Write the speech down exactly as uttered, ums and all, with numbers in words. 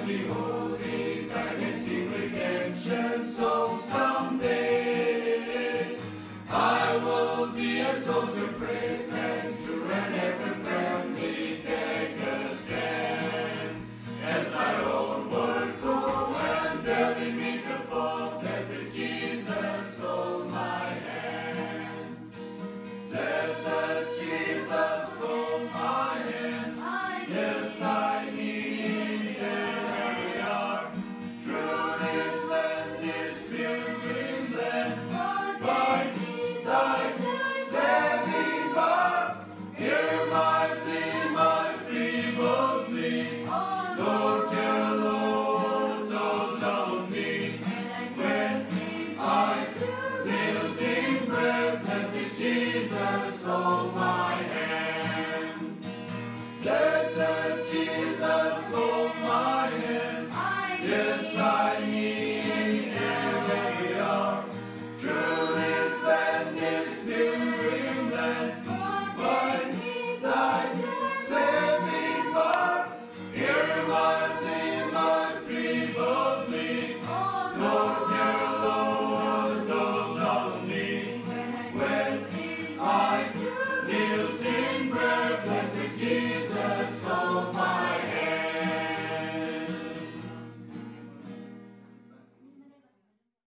be holy, guide and seek redemption, so someday I will be a soldier brave and true and ever friendly, take a stand. As I onward go and daily meet the foe, blessed Jesus, hold my hand. Blessed Jesus, hold my hand. Yes, I need every hour. Through this land, this pilgrim land, find thy saving power. Hear my plea, my feeble plea. Lord, dear Lord, don't doubt me. When I will sing prayer, blessed Jesus, hold my hand. Blessed Jesus, hold my hand. Yes, I